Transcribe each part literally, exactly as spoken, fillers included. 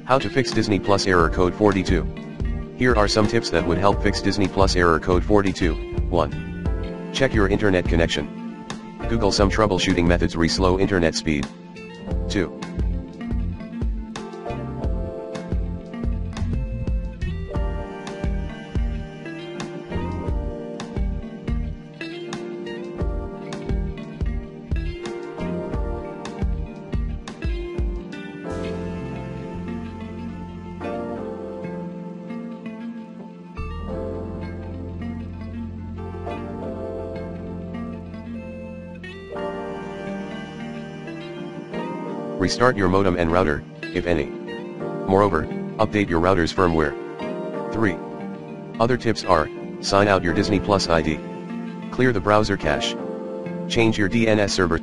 How to fix Disney Plus error code forty-two. Here are some tips that would help fix Disney Plus error code forty-two. one. Check your internet connection. Google some troubleshooting methods re slow internet speed. two. Restart your modem and router, if any. Moreover, update your router's firmware. three. Other tips are, sign out your Disney Plus I D. Clear the browser cache. Change your D N S server.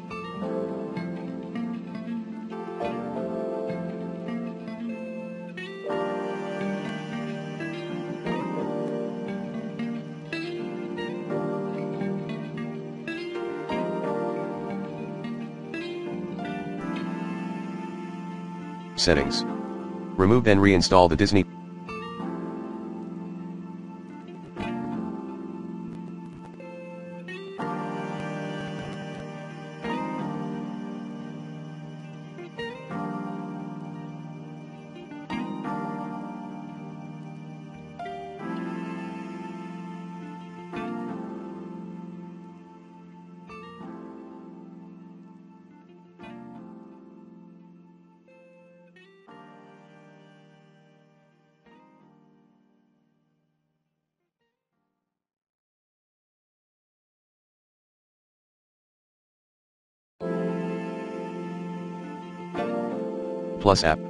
Settings. Remove and reinstall the Disney Plus app.